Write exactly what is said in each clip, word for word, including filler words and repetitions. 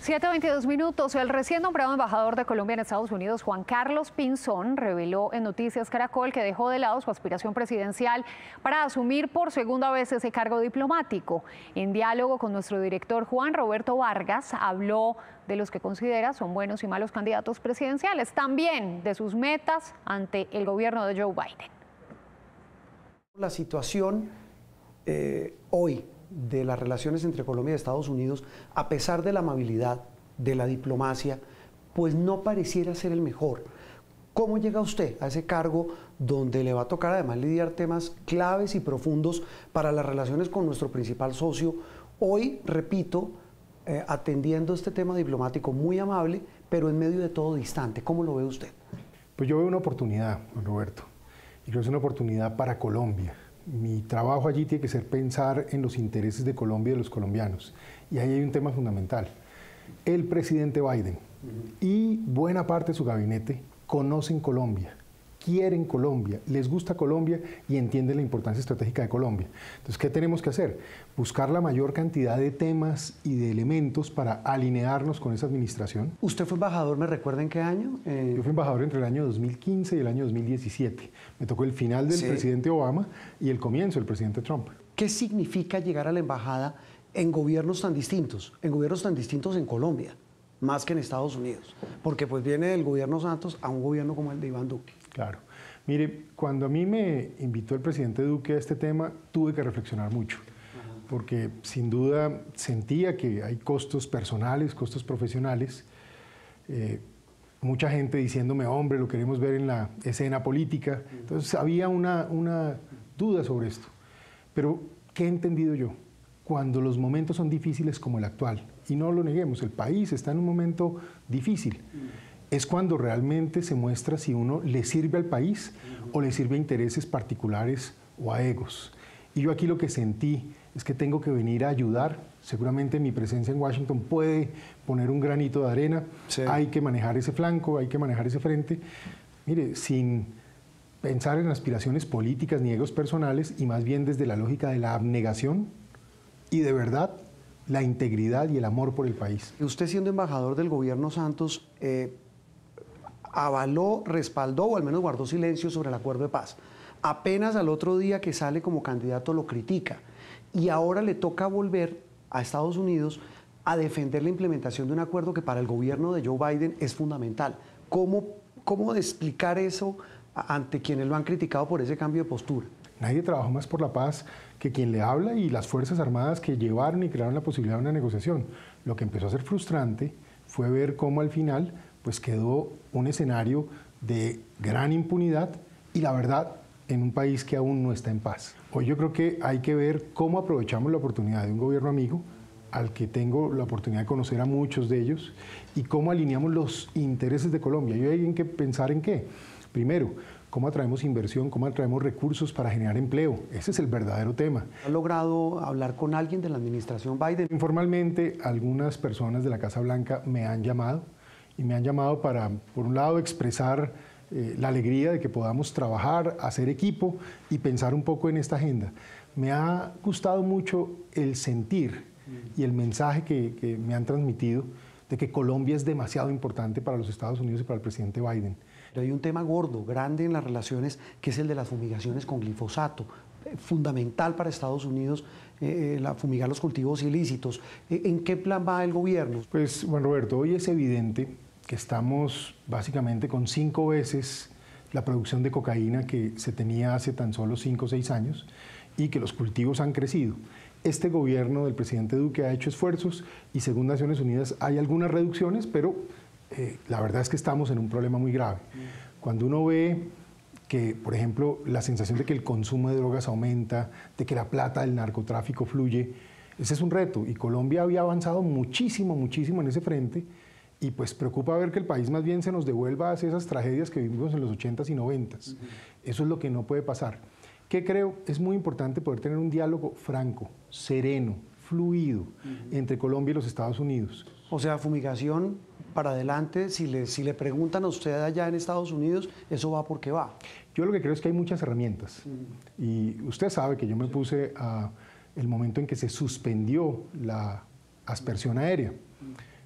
siete veintidós minutos. El recién nombrado embajador de Colombia en Estados Unidos, Juan Carlos Pinzón, reveló en Noticias Caracol que dejó de lado su aspiración presidencial para asumir por segunda vez ese cargo diplomático. En diálogo con nuestro director Juan Roberto Vargas, habló de los que considera son buenos y malos candidatos presidenciales, también de sus metas ante el gobierno de Joe Biden. La situación eh, hoy de las relaciones entre Colombia y Estados Unidos, a pesar de la amabilidad, de la diplomacia, pues no pareciera ser el mejor. ¿Cómo llega usted a ese cargo donde le va a tocar además lidiar temas claves y profundos para las relaciones con nuestro principal socio? Hoy, repito, eh, atendiendo este tema diplomático muy amable, pero en medio de todo distante. ¿Cómo lo ve usted? Pues yo veo una oportunidad, Juan Roberto, y creo que es una oportunidad para Colombia. Mi trabajo allí tiene que ser pensar en los intereses de Colombia y de los colombianos. Y ahí hay un tema fundamental. El presidente Biden y buena parte de su gabinete conocen Colombia, quieren Colombia, les gusta Colombia y entienden la importancia estratégica de Colombia. Entonces, ¿qué tenemos que hacer? Buscar la mayor cantidad de temas y de elementos para alinearnos con esa administración. ¿Usted fue embajador, me recuerda en qué año? Eh... Yo fui embajador entre el año dos mil quince y el año dos mil diecisiete. Me tocó el final del sí. presidente Obama y el comienzo del presidente Trump. ¿Qué significa llegar a la embajada en gobiernos tan distintos, en gobiernos tan distintos en Colombia, más que en Estados Unidos? Porque pues viene del gobierno Santos a un gobierno como el de Iván Duque. Claro. Mire, cuando a mí me invitó el presidente Duque a este tema, tuve que reflexionar mucho, porque sin duda sentía que hay costos personales, costos profesionales, eh, mucha gente diciéndome, hombre, lo queremos ver en la escena política, entonces había una, una duda sobre esto. Pero, ¿qué he entendido yo? Cuando los momentos son difíciles como el actual, y no lo neguemos, el país está en un momento difícil, es cuando realmente se muestra si uno le sirve al país o le sirve a intereses particulares o a egos. Y yo aquí lo que sentí es que tengo que venir a ayudar. Seguramente mi presencia en Washington puede poner un granito de arena. Sí. Hay que manejar ese flanco, hay que manejar ese frente. Mire, sin pensar en aspiraciones políticas ni egos personales, y más bien desde la lógica de la abnegación y de verdad la integridad y el amor por el país. Usted, siendo embajador del gobierno Santos, eh, avaló, respaldó o al menos guardó silencio sobre el acuerdo de paz. Apenas al otro día que sale como candidato lo critica, y ahora le toca volver a Estados Unidos a defender la implementación de un acuerdo que para el gobierno de Joe Biden es fundamental. ¿Cómo, cómo explicar eso ante quienes lo han criticado por ese cambio de postura? Nadie trabajó más por la paz que quien le habla y las Fuerzas Armadas que llevaron y crearon la posibilidad de una negociación. Lo que empezó a ser frustrante fue ver cómo al final pues quedó un escenario de gran impunidad y, la verdad, en un país que aún no está en paz. Hoy yo creo que hay que ver cómo aprovechamos la oportunidad de un gobierno amigo, al que tengo la oportunidad de conocer a muchos de ellos, y cómo alineamos los intereses de Colombia. Y hay que pensar en qué. Primero, cómo atraemos inversión, cómo atraemos recursos para generar empleo. Ese es el verdadero tema. ¿Ha logrado hablar con alguien de la administración Biden? Informalmente, algunas personas de la Casa Blanca me han llamado, y me han llamado para, por un lado, expresar eh, la alegría de que podamos trabajar, hacer equipo y pensar un poco en esta agenda. Me ha gustado mucho el sentir y el mensaje que, que me han transmitido de que Colombia es demasiado importante para los Estados Unidos y para el presidente Biden. Pero hay un tema gordo, grande en las relaciones, que es el de las fumigaciones con glifosato. Fundamental para Estados Unidos, eh, la, fumigar los cultivos ilícitos. Eh, ¿En qué plan va el gobierno? Pues, Juan Roberto, hoy es evidente que estamos básicamente con cinco veces la producción de cocaína que se tenía hace tan solo cinco o seis años y que los cultivos han crecido. Este gobierno del presidente Duque ha hecho esfuerzos y, según Naciones Unidas, hay algunas reducciones, pero eh, la verdad es que estamos en un problema muy grave. Cuando uno ve que, por ejemplo, la sensación de que el consumo de drogas aumenta, de que la plata del narcotráfico fluye, ese es un reto. Y Colombia había avanzado muchísimo, muchísimo en ese frente, y pues preocupa ver que el país más bien se nos devuelva hacia esas tragedias que vivimos en los ochentas y noventas. Uh-huh. Eso es lo que no puede pasar. ¿Qué creo? Es muy importante poder tener un diálogo franco, sereno, fluido, uh-huh, entre Colombia y los Estados Unidos. O sea, fumigación para adelante, si le, si le preguntan a usted allá en Estados Unidos, eso va porque va. Yo lo que creo es que hay muchas herramientas. Uh-huh. Y usted sabe que yo me puse a el momento en que se suspendió la aspersión aérea. Uh-huh.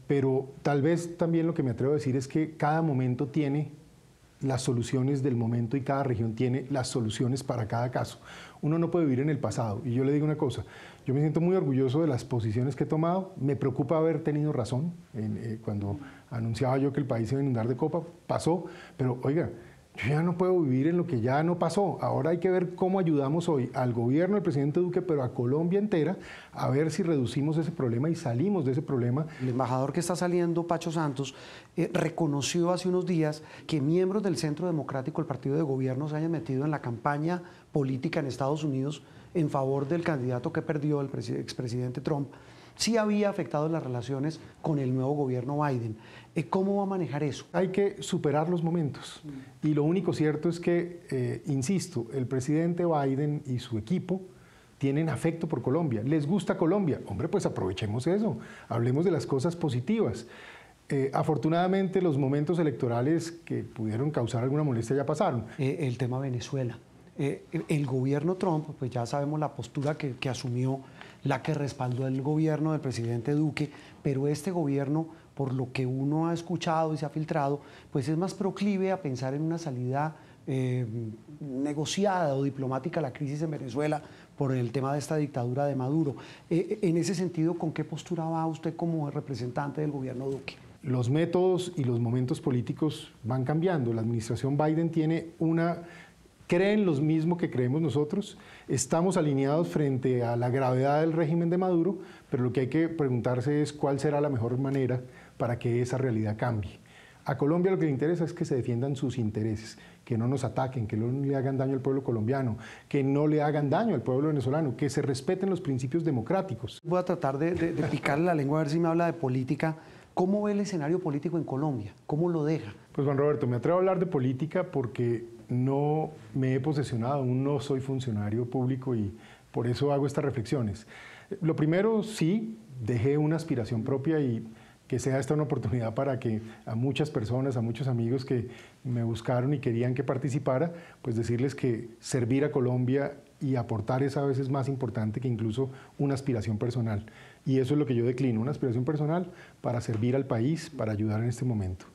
pero tal vez también lo que me atrevo a decir es que cada momento tiene las soluciones del momento y cada región tiene las soluciones para cada caso. Uno no puede vivir en el pasado. Y yo le digo una cosa, yo me siento muy orgulloso de las posiciones que he tomado. Me preocupa haber tenido razón en, eh, cuando anunciaba yo que el país se iba a inundar de copa. Pasó, pero oiga, yo ya no puedo vivir en lo que ya no pasó. Ahora hay que ver cómo ayudamos hoy al gobierno del presidente Duque, pero a Colombia entera, a ver si reducimos ese problema y salimos de ese problema. El embajador que está saliendo, Pacho Santos, eh, reconoció hace unos días que miembros del Centro Democrático, el partido de gobierno, se hayan metido en la campaña política en Estados Unidos en favor del candidato que perdió, el expresidente Trump. Sí había afectado las relaciones con el nuevo gobierno Biden. ¿Cómo va a manejar eso? Hay que superar los momentos. Y lo único cierto es que, eh, insisto, el presidente Biden y su equipo tienen afecto por Colombia. ¿Les gusta Colombia? Hombre, pues aprovechemos eso. Hablemos de las cosas positivas. Eh, afortunadamente, los momentos electorales que pudieron causar alguna molestia ya pasaron. Eh, el tema Venezuela. Eh, el gobierno Trump, pues ya sabemos la postura que, que asumió, la que respaldó el gobierno del presidente Duque, pero este gobierno, por lo que uno ha escuchado y se ha filtrado, pues es más proclive a pensar en una salida eh, negociada o diplomática a la crisis en Venezuela por el tema de esta dictadura de Maduro. Eh, en ese sentido, ¿con qué postura va usted como representante del gobierno Duque? Los métodos y los momentos políticos van cambiando. La administración Biden tiene una... creen lo mismo que creemos nosotros, estamos alineados frente a la gravedad del régimen de Maduro, pero lo que hay que preguntarse es cuál será la mejor manera para que esa realidad cambie. A Colombia lo que le interesa es que se defiendan sus intereses, que no nos ataquen, que no le hagan daño al pueblo colombiano, que no le hagan daño al pueblo venezolano, que se respeten los principios democráticos. Voy a tratar de, de, de picarle la lengua a ver si me habla de política. ¿Cómo ve el escenario político en Colombia? ¿Cómo lo deja? Pues Juan Roberto, me atrevo a hablar de política porque no me he posesionado, aún no soy funcionario público y por eso hago estas reflexiones. Lo primero, sí, dejé una aspiración propia y que sea esta una oportunidad para que a muchas personas, a muchos amigos que me buscaron y querían que participara, pues decirles que servir a Colombia y aportar es a veces más importante que incluso una aspiración personal. Y eso es lo que yo declino, una aspiración personal para servir al país, para ayudar en este momento.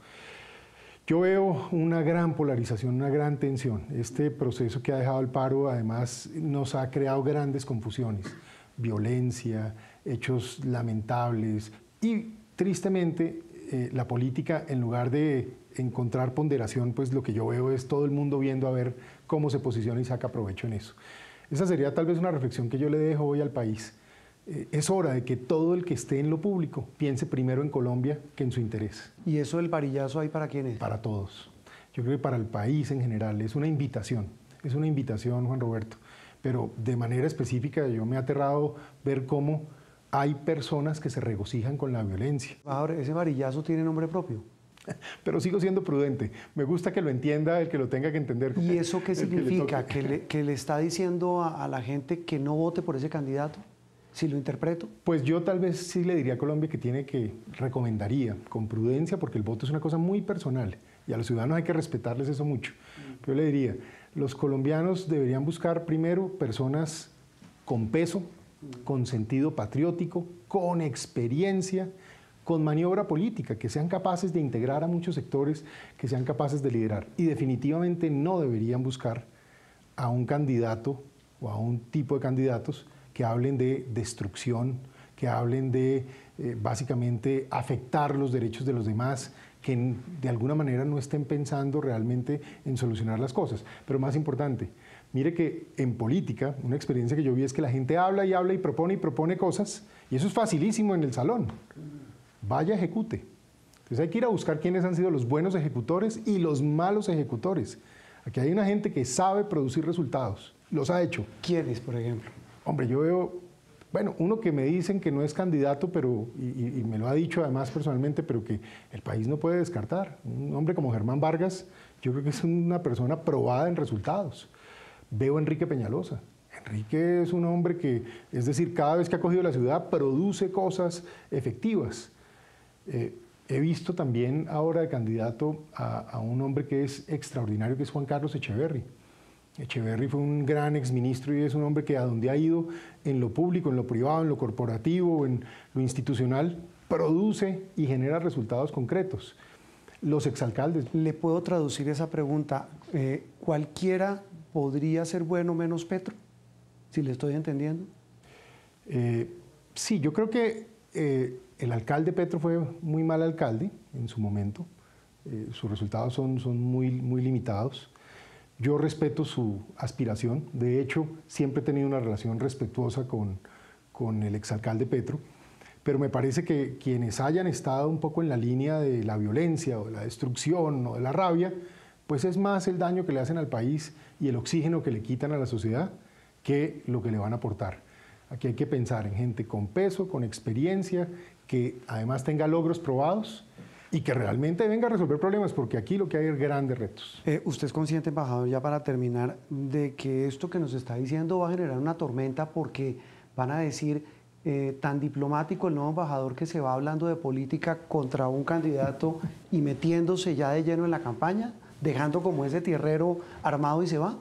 Yo veo una gran polarización, una gran tensión. Este proceso que ha dejado el paro, además, nos ha creado grandes confusiones, violencia, hechos lamentables y, tristemente, eh, la política, en lugar de encontrar ponderación, pues lo que yo veo es todo el mundo viendo a ver cómo se posiciona y saca provecho en eso. Esa sería tal vez una reflexión que yo le dejo hoy al país. Es hora de que todo el que esté en lo público piense primero en Colombia que en su interés. ¿Y eso del varillazo ahí para quién es? Para todos. Yo creo que para el país en general. Es una invitación, es una invitación, Juan Roberto. Pero de manera específica yo me ha aterrado ver cómo hay personas que se regocijan con la violencia. Ahora, ¿ese varillazo tiene nombre propio? Pero sigo siendo prudente. Me gusta que lo entienda el que lo tenga que entender. ¿Y eso qué significa? ¿Que le, ¿Que, le, ¿Que le está diciendo a, a la gente que no vote por ese candidato? ¿Si lo interpreto? Pues yo tal vez sí le diría a Colombia que tiene que, recomendaría, con prudencia, porque el voto es una cosa muy personal y a los ciudadanos hay que respetarles eso mucho. Pero yo le diría, los colombianos deberían buscar primero personas con peso, con sentido patriótico, con experiencia, con maniobra política, que sean capaces de integrar a muchos sectores, que sean capaces de liderar. Y definitivamente no deberían buscar a un candidato o a un tipo de candidatos que hablen de destrucción, que hablen de eh, básicamente afectar los derechos de los demás, que en, de alguna manera no estén pensando realmente en solucionar las cosas. Pero más importante, mire que en política, una experiencia que yo vi es que la gente habla y habla y propone y propone cosas, y eso es facilísimo en el salón. Vaya, ejecute. Entonces hay que ir a buscar quiénes han sido los buenos ejecutores y los malos ejecutores. Aquí hay una gente que sabe producir resultados, los ha hecho. ¿Quiénes, por ejemplo? Hombre, yo veo, bueno, uno que me dicen que no es candidato, pero y, y me lo ha dicho además personalmente, pero que el país no puede descartar. Un hombre como Germán Vargas, yo creo que es una persona probada en resultados. Veo a Enrique Peñalosa. Enrique es un hombre que, es decir, cada vez que ha cogido la ciudad, produce cosas efectivas. Eh, he visto también ahora de candidato a, a un hombre que es extraordinario, que es Juan Carlos Echeverry. Echeverry fue un gran exministro y es un hombre que a donde ha ido, en lo público, en lo privado, en lo corporativo, en lo institucional, produce y genera resultados concretos. Los exalcaldes. ¿Le puedo traducir esa pregunta? Eh, ¿Cualquiera podría ser bueno menos Petro? Si le estoy entendiendo. Eh, sí, yo creo que eh, el alcalde Petro fue muy mal alcalde en su momento. Eh, sus resultados son, son muy, muy limitados. Yo respeto su aspiración. De hecho, siempre he tenido una relación respetuosa con, con el exalcalde Petro. Pero me parece que quienes hayan estado un poco en la línea de la violencia o de la destrucción o de la rabia, pues es más el daño que le hacen al país y el oxígeno que le quitan a la sociedad que lo que le van a aportar. Aquí hay que pensar en gente con peso, con experiencia, que además tenga logros probados y que realmente venga a resolver problemas, porque aquí lo que hay es grandes retos. Eh, ¿Usted es consciente, embajador, ya para terminar, de que esto que nos está diciendo va a generar una tormenta porque van a decir... Eh, tan diplomático el nuevo embajador que se va hablando de política contra un candidato y metiéndose ya de lleno en la campaña, dejando como ese tierrero armado y se va?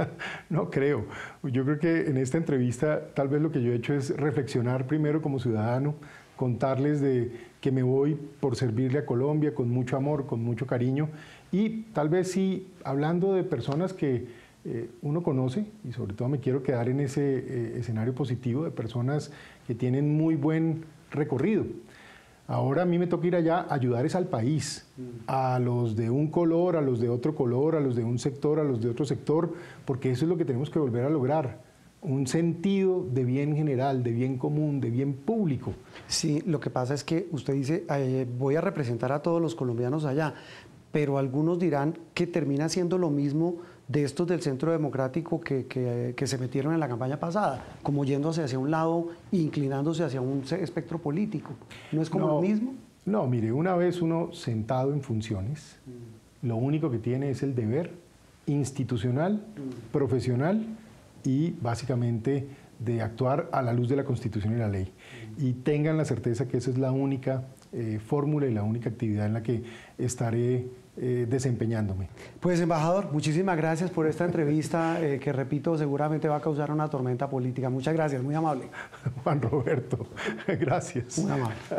No creo. Yo creo que en esta entrevista tal vez lo que yo he hecho es reflexionar primero como ciudadano, contarles de que me voy por servirle a Colombia con mucho amor, con mucho cariño y tal vez sí hablando de personas que Eh, uno conoce, y sobre todo me quiero quedar en ese eh, escenario positivo de personas que tienen muy buen recorrido. Ahora a mí me toca ir allá a ayudar es al país, a los de un color, a los de otro color, a los de un sector, a los de otro sector, porque eso es lo que tenemos que volver a lograr, un sentido de bien general, de bien común, de bien público. Sí, lo que pasa es que usted dice, eh, voy a representar a todos los colombianos allá, pero algunos dirán que termina siendo lo mismo de estos del Centro Democrático que, que, que se metieron en la campaña pasada, como yéndose hacia un lado e inclinándose hacia un espectro político. ¿No es como no, lo mismo? No, mire, una vez uno sentado en funciones, mm. lo único que tiene es el deber institucional, mm. profesional y básicamente de actuar a la luz de la Constitución y la ley. Mm. Y tengan la certeza que esa es la única eh, fórmula y la única actividad en la que estaré Eh, desempeñándome. Pues embajador, muchísimas gracias por esta entrevista eh, que repito seguramente va a causar una tormenta política. Muchas gracias, muy amable. Juan Roberto, gracias. Muy amable.